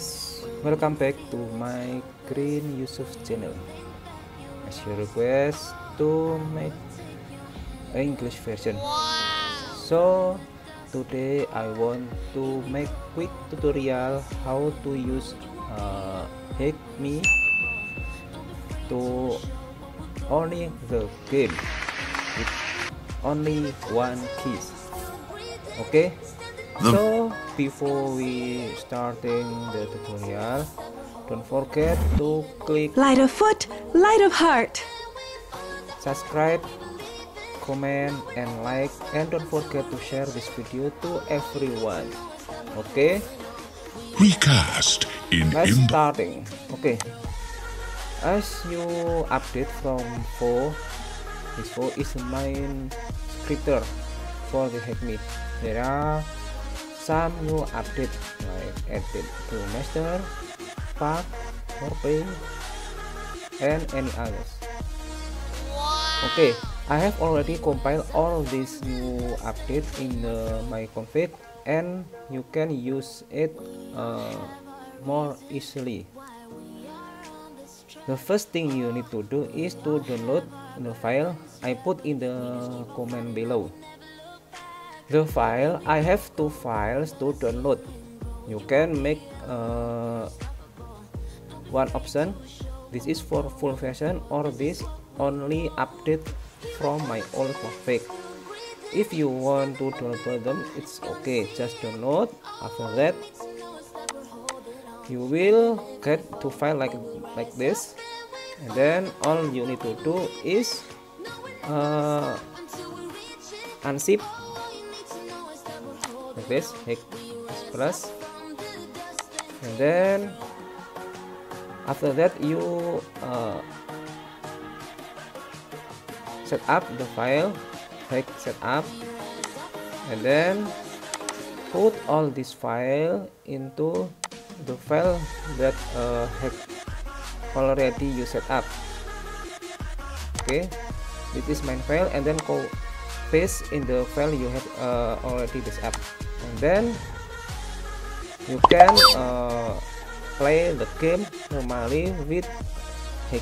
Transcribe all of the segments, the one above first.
guys, welcome back to my Green Yusuf channel. As your request to make English version. So today I want to make quick tutorial how to use Hackme to only the game with only one keys. Okay. So before we starting the tutorial, don't forget to click light of foot, light of heart, subscribe, comment and like, and don't forget to share this video to everyone. Okay, Recast in let's starting. Okay, as you update from 4, this 4 is the main scripter for the Hackme. There are some new update like added to master, pack, foreplay, and any others. Okay, I have already compiled all these new update in my config, and you can use it more easily. The first thing you need to do is to download the file I put in the comment below. The file, I have 2 files to download. You can make one option. This is for full version, or this only update from my old config. If you want to download them, it's okay, just download. After that, you will get 2 file like this, and then all you need to do is unzip like this, plus, and then after that you set up the file, like setup, and then put all this file into the file that already you set up. Okay, this is main file, and then paste in the file you have already set up, and then you can play the game normally with Hack.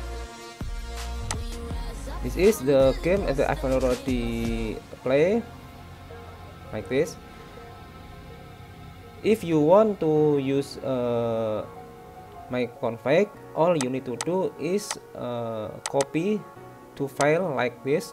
This is the game that I've already play like this. If you want to use my config, all you need to do is copy 2 file like this,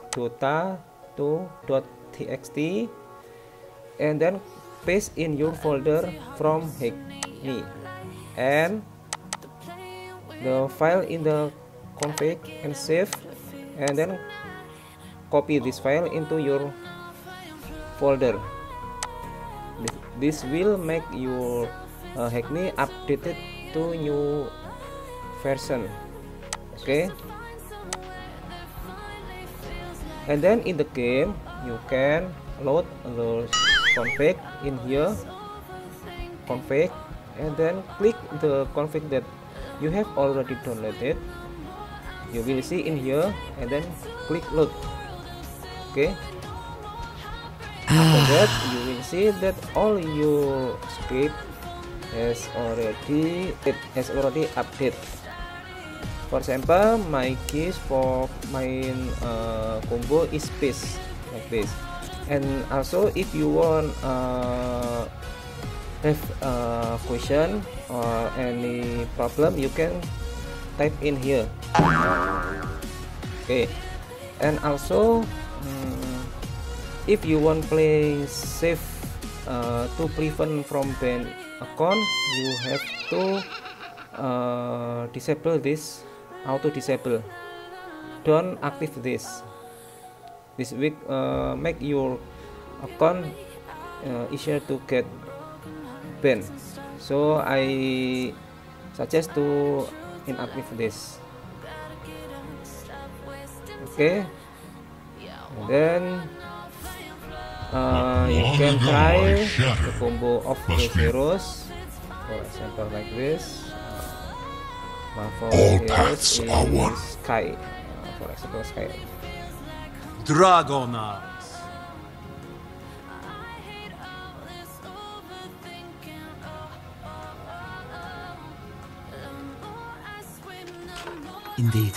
dota2.txt, and then paste in your folder from Hackme, and the file in the config, and save, and then copy this file into your folder. This will make your Hackme updated to new version. Okay, and then in the game you can load the config in here, config, and then click the config that you have already downloaded. You will see in here, and then click load. Okay, after that you will see that all your script has already updated. For example, my keys for main combo is paste like this. And also, if you want have a question or any problem, you can type in here. Okay, and also if you want play safe to prevent from ban account, you have to disable this, auto disable. Don't active this. This will make your account easier to get banned. So I suggest to inactive this. Okay, and then you can try the combo of the zeros. For example, like this. All paths are one. Sky. For example, Sky. Dragon Eyes. Indeed.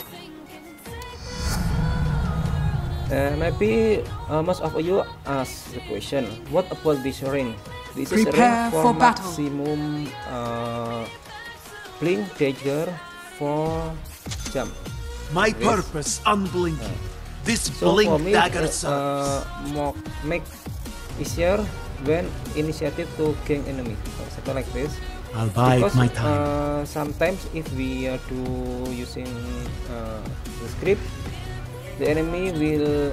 Maybe most of you ask the question, what about this ring? This is a Prepare ring for for battle. maximum blink dagger for jump. My Yes. purpose unblinking. This So blink for me, dagger serves. make easier when initiative to gain enemy. Something like this. I'll bide Because my time. sometimes if we do using the script, the enemy will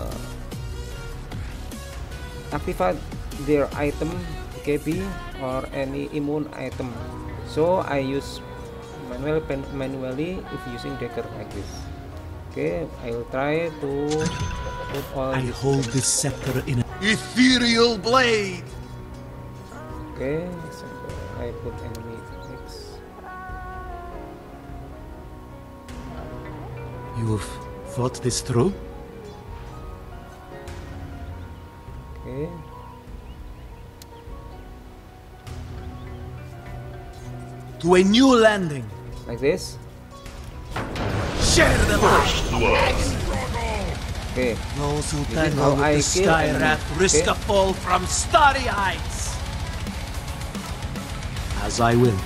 activate their item KB or any immune item. So I use manually if using dagger like this. Okay, I will try to put all I this. hold this scepter in an ethereal blade. Okay, so I put enemy X. You've thought this through? Okay. To a new landing. Like this. Share the light. Okay. Those who This is how tangle I with the kill sky enemy. rat risk Okay. a fall from starry heights. As I will.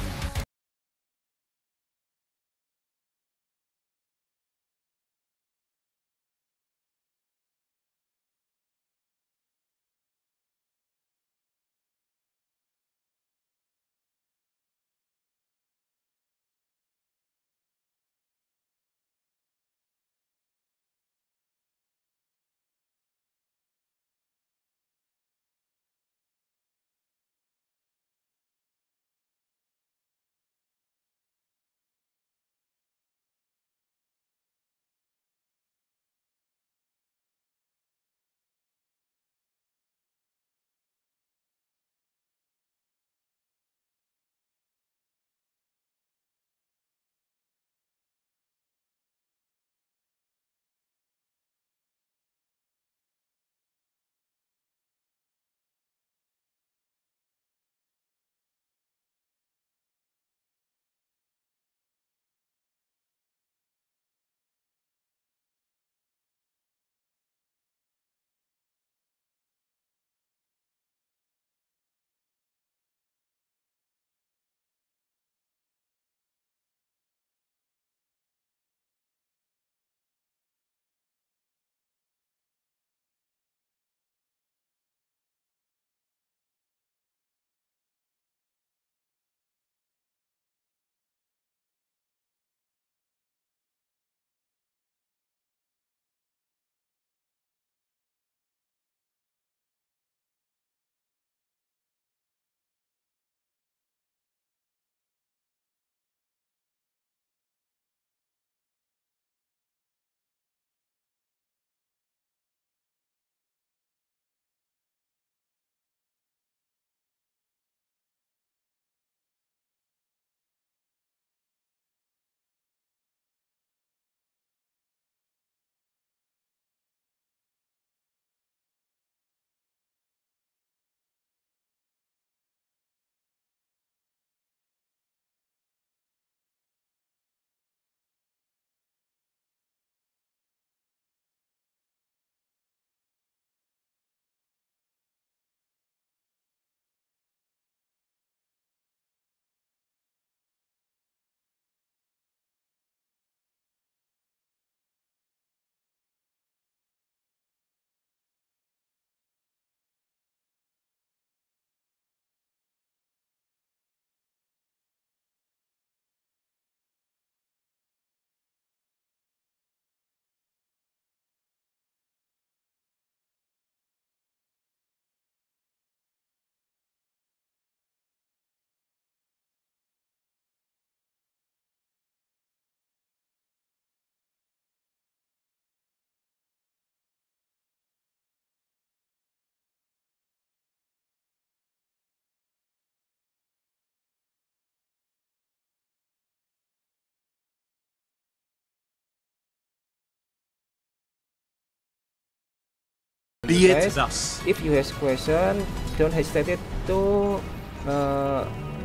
Be it Guys, thus. if you have question, don't hesitate to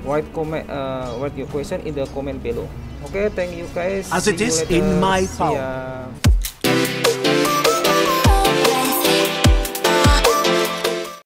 write your question in the comment below. Okay, thank you guys. As it See you is later. in my See power. ya.